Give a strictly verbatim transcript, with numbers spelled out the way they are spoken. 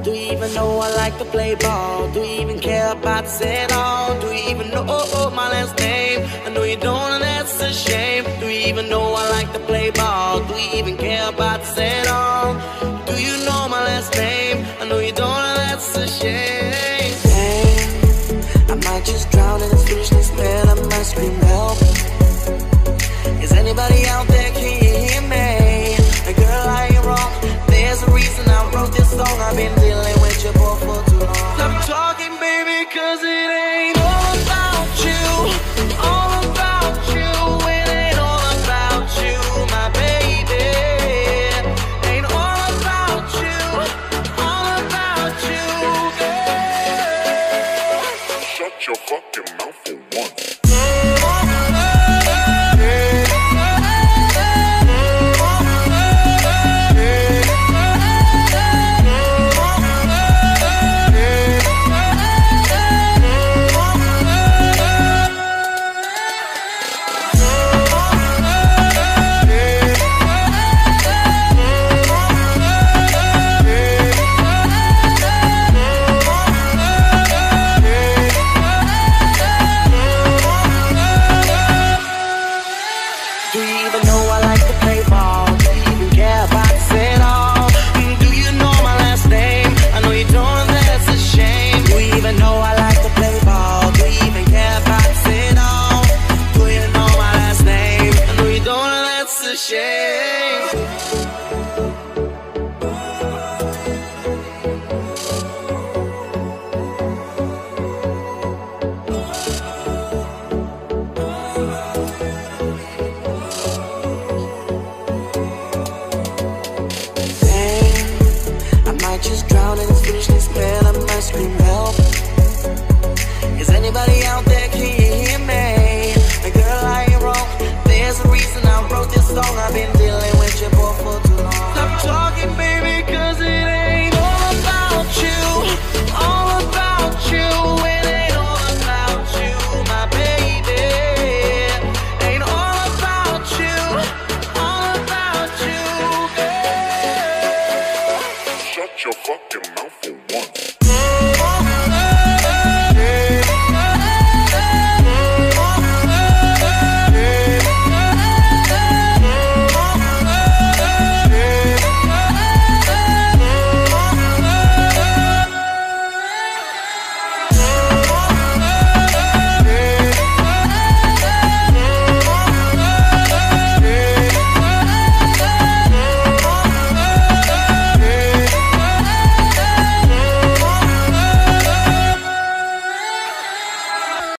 Do you even know I like to play ball? Do you even care about this at all? Do you even know my last name? I know you don't, and that's a shame. Do you even know I like to play ball? Do you even care about this at all? Do you know my last name? I know you don't, and that's a shame. Damn, I might just drown in this foolishness, man. I might scream help. Is anybody out there? Can you hear me? And girl, I ain't wrong. There's a reason I wrote this song. I've been dealing with your boy for too long. Stop talking, baby, cause it ain't all about you. All about you. It ain't all about you, my baby. Ain't all about you. All about you, girl. Shut your fucking mouth for once. Just drown in this foolishness, man. I might scream help. Is anybody out there? Can you hear me? And girl, I ain't wrong. There's a reason I wrote this song. I've been dealing with your boy for too long. Stop talking, baby, cause it ain't all about you. All about you. It ain't all about you, my baby. Ain't all about you. All about you, girl. Shut your fucking mouth for once.